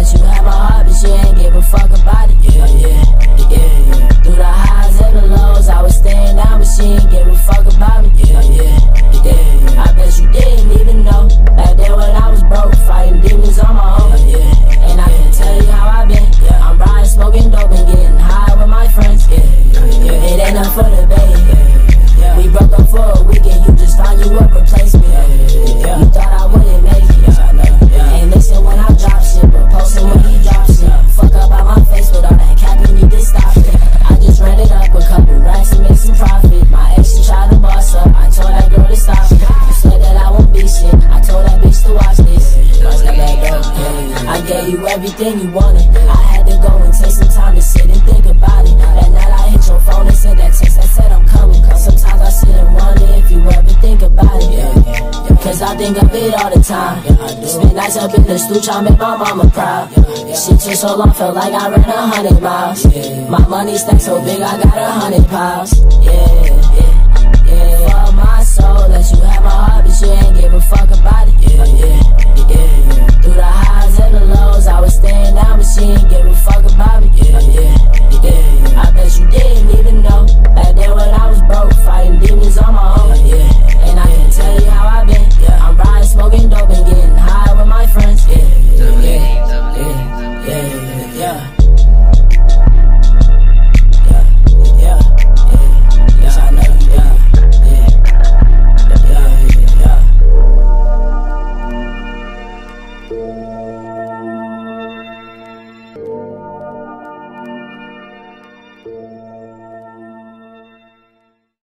that you had my heart, but you ain't give a fuck about it. Through the highs and the lows, I was staying down, but she ain't give a fuck about me. I bet you didn't even know back then when I was broke, fighting demons on my own. And I can tell you how I been. I'm riding, smoking dope and getting high with my friends. It ain't nothing for the baby. We broke up for a weekend, you just found you a replacement. You thought I wouldn't make it. Ain't listen when I drop shit, but posting when he drop shit. Fuck up out my face with all that capping, need to stop it. I just ran it up a couple racks and make some profit. My ex, she tried to boss up, I told that girl to stop it. You said that I won't be shit, I told that bitch to watch this. I gave you everything you wanted. I had to go and take some time to sit and think about it. That night I hit your phone and sent that text that said I'm coming. Sometimes I sit and wonder if you ever think about it. Cause I think of it all the time. Spend nights up in the stool trying to make my mama proud. Shit took so long, felt like I ran 100 miles. My money stacked so big, I got 100 pounds. For my soul, that you had my heart, but you ain't give a fuck about it. Through the highs and the lows, I was staying down, but she ain't give a fuck